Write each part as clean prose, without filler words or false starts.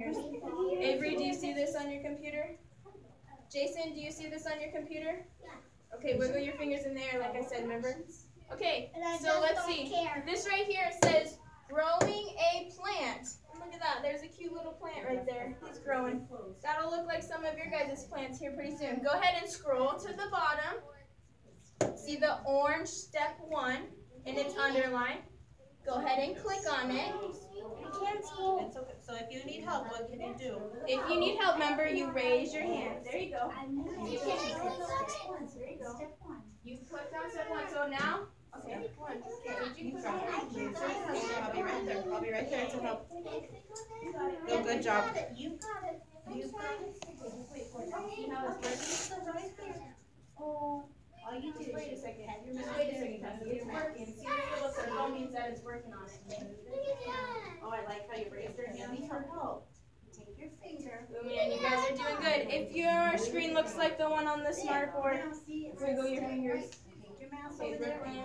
fingers. Avery, do you see this on your computer? Jason, do you see this on your computer? Okay, wiggle your fingers in there, like I said, remember? Okay, so let's see. This right here says growing a plant. Look at that. There's a cute little plant right there. He's growing. That'll look like some of your guys' plants here pretty soon. Go ahead and scroll to the bottom. See the orange step 1 and it's underlined. Go ahead and click on it. I can't scroll. It's okay. So if you need help, what can you do? If you need help, remember, you raise your hand. There you go. There you go. You clicked on step 1. So now, okay. I'll be right there. I'll be right there to help. Oh, good job. You got it. You got it. See how it's working? All you do Just wait a is second. Just wait a second, Cassie. It's working. See, this little circle means that it's working on it. Oh, I like how you raised your hand for help. take your finger. Man, you guys are doing good. If your screen looks like the one on the smart board, wiggle your fingers. Take your mouse Okay, over there. Brooklyn.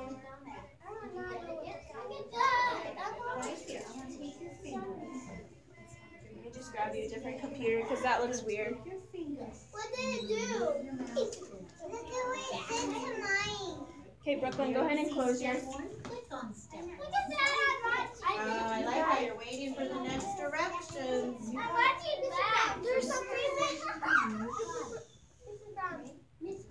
Right here. I want to take your finger. Let me just grab you a different computer because that looks weird. Your fingers. What did it do? Look at what it did to mine. Okay, Brooklyn, go ahead and close yours. Step 1, click on step 1. Look at that. I like how you're waiting for the next directions. I'm watching that. There's something there. Miss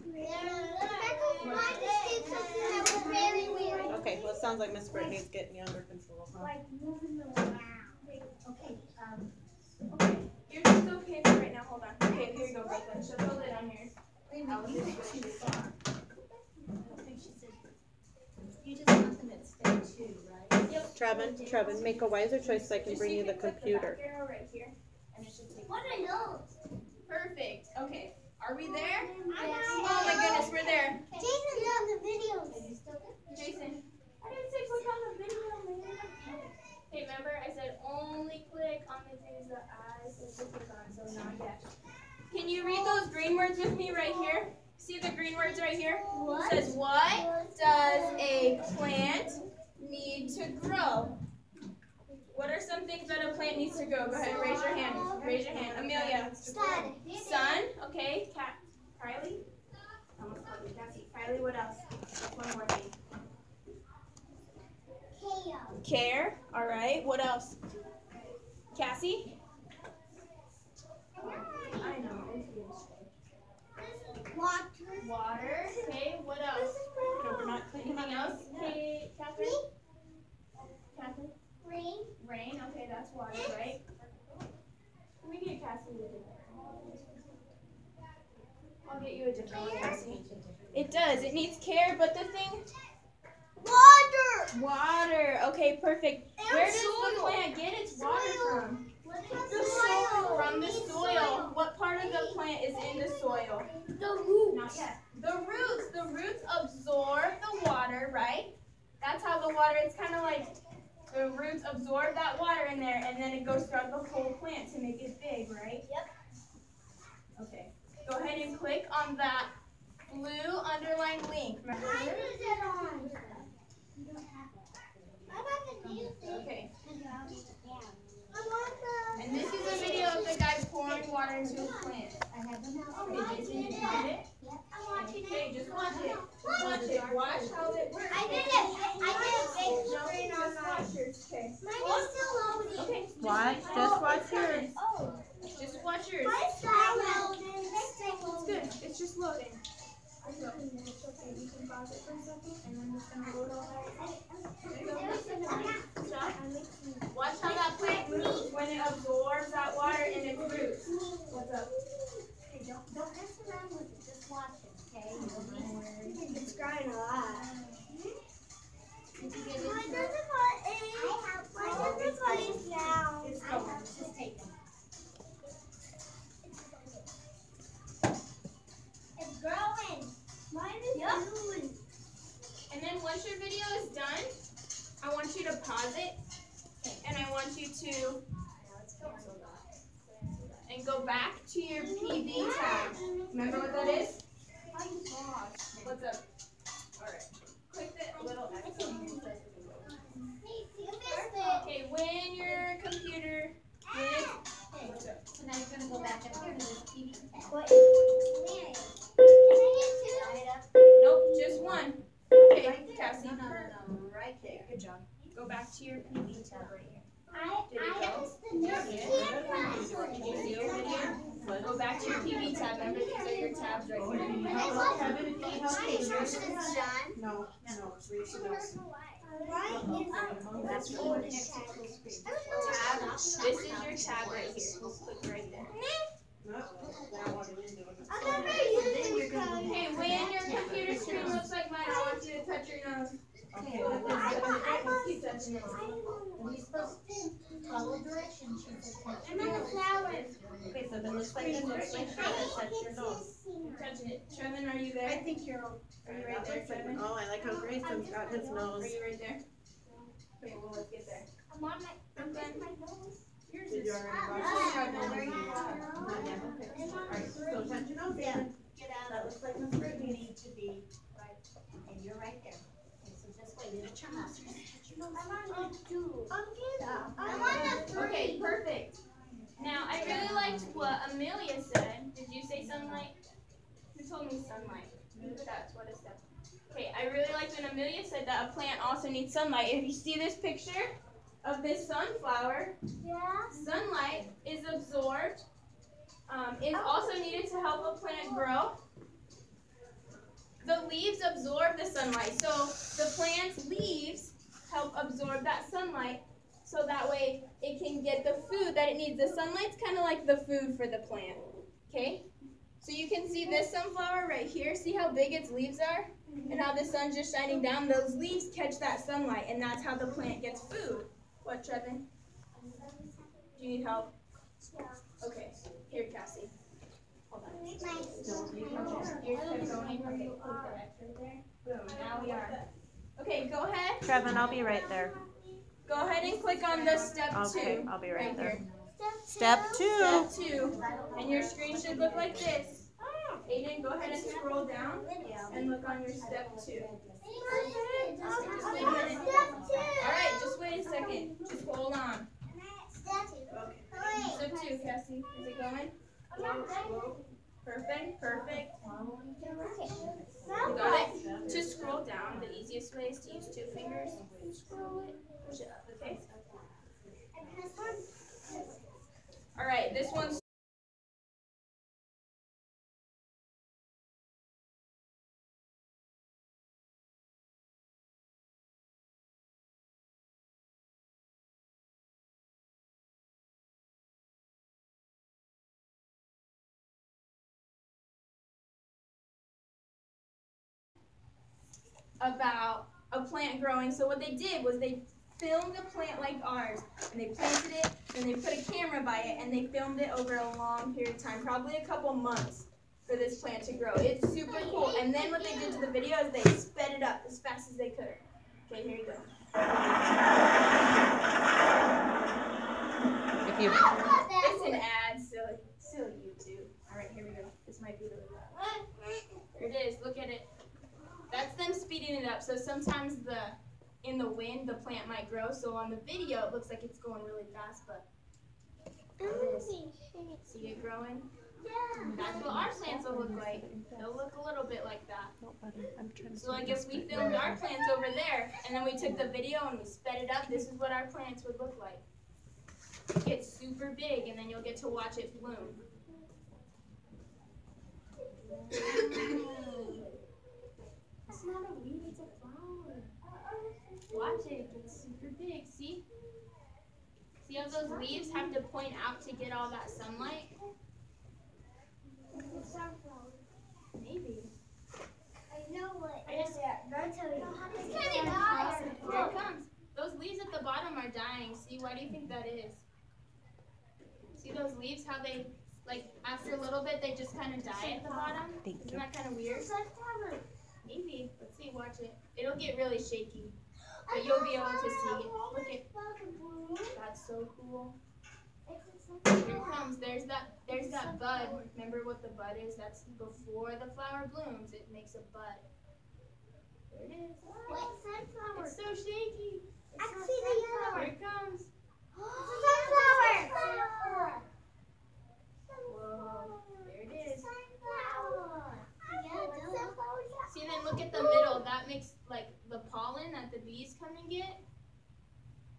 Okay, well, it sounds like Miss Brittany's getting you under control. Huh? Like moving around. Okay, Okay, yours is okay for right now. Hold on. Okay, here you go, Brooklyn. She'll put it on yours. wait a minute, you went too far. I think she said, you just want them at step 2, right? Yep. Trevin, make a wiser choice so I can bring you the computer. Arrow right here, and it should take. What are those? Perfect. Okay, are we there? Yes. Oh my goodness, we're there. Jason's on the videos. Jason, I didn't say click on the video, man. Hey, remember I said only click on the things that I said to click on, so not yet. Can you read those green words with me right here? See the green words right here? What? It says, what does a plant need to grow? What are some things that a plant needs to grow? Go ahead, raise your hand. Raise your hand. Amelia. Sun. Sun. Okay. Kylie. Almost called you Cassie. Kylie, what else? One more thing. Care. All right. What else? Cassie? I know. Water. Water. Okay. What else? No, we're not clicking on Anything else? Okay, Catherine? Catherine? Rain. Rain. Okay, that's water, right? Let me get Cassie a different one. I'll get you a different one, Cassie. It does. It needs care, but the thing... Water. Water. Okay, perfect. And Where does soil. the plant get its water from? The soil. From the soil. What part of the plant is in the soil? The roots. Not yet. The roots. The roots absorb the water, right? That's how the water, it's kind of like the roots absorb that water in there, and then it goes throughout the whole plant to make it big, right? Yep. Okay. Go ahead and click on that blue underlined link. Remember I this? put it on. You don't have it. I got the music. Okay. I want the. And this is a video of the guy pouring water into a plant. I have them out. Okay, Jason, did you get it? I'm watching Okay, it. just watch it. Just watch it. Watch how it works. I did it. I did a big No, screen on just mine. watch yours. Okay. Mine is still loading. Okay. Watch, just watch yours. Oh. Just watch yours. Mine's still loading. It's good. It's just loading. It's okay. You can pause it for a second, and I'm just gonna load all that. Stop. Watch how that plant moves when it absorbs that water in its roots. What's up? Hey, don't mess around with it. Just watch it, okay? It's growing a lot. Did you get it? Mine doesn't put it down. It's going. Just take them. It's growing. Mine is growing. And then once your video is done, I want you to pause it, and I want you to and go back to your PV tab. Remember what that is? What's up? All right. Click the little X. Okay, when your computer, what's up? back to your PV tab right here. I Did you see it over here? Go back to your PV tab. Remember, these are your tabs right here. Kevin, if you need help, take yours. No, Teresa knows. That's tab. This is your tab right here. We'll click right there. No, that one didn't do it. Okay, when your computer screen looks like mine, I want you to touch your nose. Okay. Keep touching it. Are we supposed to follow directions? I'm on the flowers. Okay, so if it looks like this, make sure to touch your nose. Touching it. Trevin, are you there? I think you're. Are you right there, Trevin? Oh, I like how Grayson's got his nose. Are you right there? Okay, well, let's get there. I'm on my nose. Yours Did is you already brush Trevin. Not yet, okay. Alright, so touch your nose, David. Get out. That looks like Miss You Brittany. need to be right, and you're right there. Okay, so just wait, it'll turn off. I'm on the 2. I'm on the 3. Okay, perfect. Now, I really liked what Amelia said. Did you say sunlight? Who told me sunlight? That's what it said. Okay, I really liked when Amelia said that a plant also needs sunlight. If you see this picture of this sunflower, Yeah. sunlight is absorbed, is also needed to help a plant grow. The leaves absorb the sunlight, so the plant's leaves help absorb that sunlight, so that way it can get the food that it needs. The sunlight's kind of like the food for the plant, okay? So you can see this sunflower right here. See how big its leaves are? And how the sun's just shining down? Those leaves catch that sunlight, and that's how the plant gets food. What, Trevin? Do you need help? Yeah. Okay, here, Cassie. Hold on. My Yours kept going. Okay, put the X right there. Boom, now we are. Okay, go ahead. Trevin, I'll be right there. Go ahead and click on the step 2. Okay, I'll be right there. Here. Step 2. Step 2. And your screen should look like this. Aiden, go ahead and scroll down and look on your step 2. Just wait a minute. Alright, just wait a second. Just hold on. Step 2, Cassie. Is it going? Perfect, perfect. You got it? To scroll down, the easiest way is to use 2 fingers. Scroll it, push it up, okay? Alright, this one's about a plant growing. So what they did was they filmed a plant like ours, and they planted it, and they put a camera by it, and they filmed it over a long period of time, probably a couple months for this plant to grow. It's super cool. And then what they did to the video is they sped it up as fast as they could. Okay, here you go. If you It's an ad, silly YouTube. All right, here we go. This might be really loud. Here it is. Look at it. That's them speeding it up. So sometimes in the wind, the plant might grow. So on the video, it looks like it's going really fast, but it is. See it growing? That's what our plants will look like. They'll look a little bit like that. So I guess we filmed our plants over there, and then we took the video and we sped it up. This is what our plants would look like. It gets super big, and then you'll get to watch it bloom. It's not a weed, it's a flower. Watch it, it gets super big, see? See how those leaves have to point out to get all that sunlight? Maybe. I know what. I just, That's how It's kind of awesome. Here it comes. Those leaves at the bottom are dying. See, why do you think that is? See those leaves, how they, like, after a little bit, they just kind of die at the bottom? Isn't that kind of weird? Maybe. Let's see, watch it. It'll get really shaky, but you'll be able to see it. Look at, that's so cool. Here it comes. There's that bud. Remember what the bud is? That's before the flower blooms. It makes a bud. There it is. What sunflower? It's so shaky. I can see the yellow. Here it comes. Sunflower. Whoa. There it is. Sunflower. See, then look at the middle. That makes like the pollen that the bees come and get.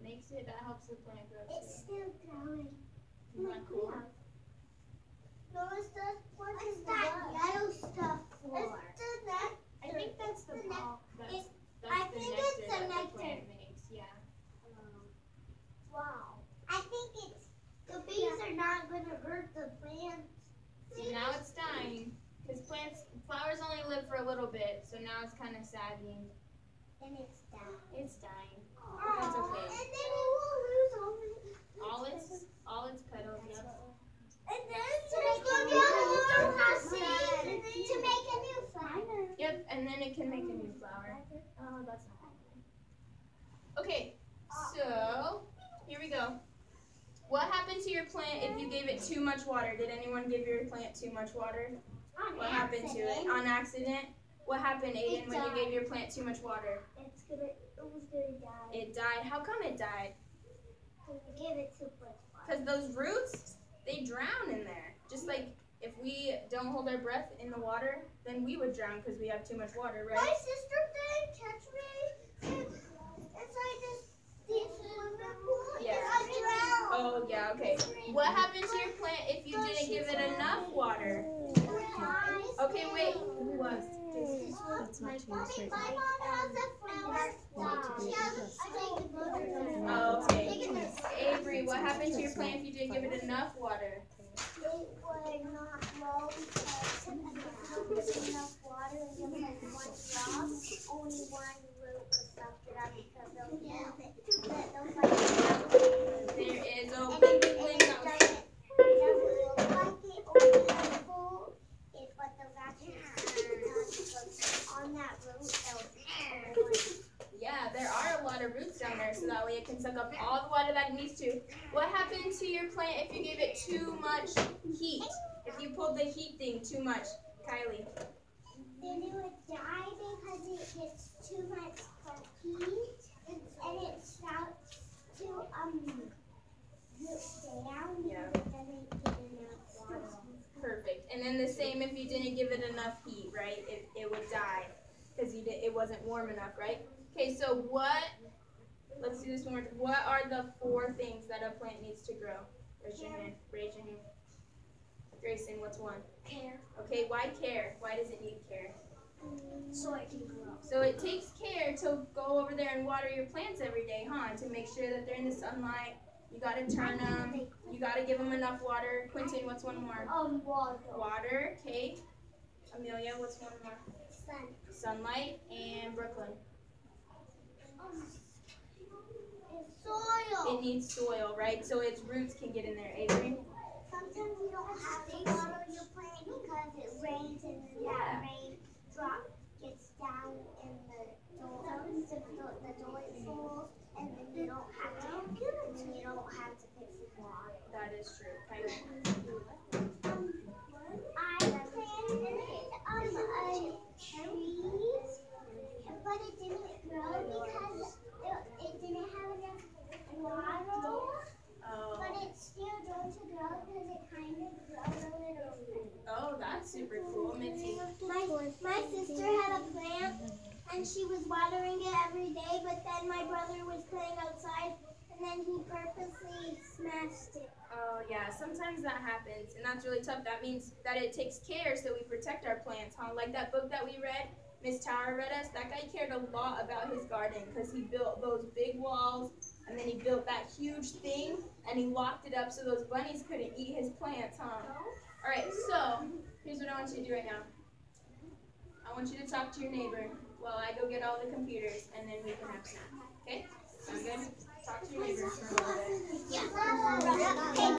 makes it, that helps the plant grow too. It's still growing. Isn't that cool? No, it's that yellow stuff for? I think that's the ball. That's I the think nectar it's the that the nectar. plant makes. Yeah. Wow. I think it's the bees are not going to hurt the plants. See, now it's dying. Because flowers only live for a little bit, so now it's kind of sagging. And it's dying. It's dying. But that's okay. And then it will lose All its petals, yep. And then to make a new flower. Yep, and then it can make a new flower. Oh, that's not happening. Okay, so here we go. What happened to your plant if you gave it too much water? Did anyone give your plant too much water? What happened to it? On accident? What happened, Aiden, when you gave your plant too much water? It was gonna die. It died. How come it died? Because we gave it too much water. Because those roots, they drown in there. Just like if we don't hold our breath in the water, then we would drown because we have too much water, right? My sister didn't catch me inside this swimming pool. Yeah. I drowned. Oh, yeah, okay. What happened to your plant if you didn't give it enough water? Okay, wait. What? That's not too straight. My mom has a flower stop. She has a Oh, okay. Avery, what happened to your plant if you didn't give it enough water? It would not grow because there wasn't enough water and just like one drop. Only one root could suck it up because they'll There is a bling bling bling. it doesn't look like it only has full, but those actually on that root Yeah, there are a lot of roots down there, so that way it can suck up all the water that it needs to. What happened to your plant if you gave it too much heat? If you pulled the heat thing too much? Kylie. Then it would die because it gets too much heat and it starts to root down Yeah. because it doesn't get enough water. Perfect. And then the same if you didn't give it enough heat, right? It would die because it wasn't warm enough, right? Okay, so let's do this one more time. What are the 4 things that a plant needs to grow? Raise your hand. Raise your hand. Grayson, what's one? Care. Okay, why care? Why does it need care? So it can grow. So it takes care to go over there and water your plants every day, huh? To make sure that they're in the sunlight. You got to turn them. You got to give them enough water. Quentin, what's one more? Water. Water. Okay. Amelia, what's one more? Sun. Sunlight. And Brooklyn. Soil. It needs soil, right? So its roots can get in there. Avery? Sometimes you don't have to water your plant because it rains and then that rain drop gets down in the toilet bowl and then you don't have to fix the water. That is true. Kylie? I planted trees, but it didn't grow because it didn't have enough water. Oh. But it's still going to grow because it kind of grows a little bit. Oh, that's super cool. Mitzi? My sister had a plant and she was watering it every day, but then my brother was playing outside and then he purposely smashed it. Oh, yeah. Sometimes that happens, and that's really tough. That means that it takes care so we protect our plants, huh? Like that book that we read, Miss Tower read us, that guy cared a lot about his garden because he built those big walls, and then he built that huge thing, and he locked it up so those bunnies couldn't eat his plants, huh? All right, so here's what I want you to do right now. I want you to talk to your neighbor while I go get all the computers, and then we can have some. Okay? Sound good? Talk to your neighbor for a little bit. Yeah.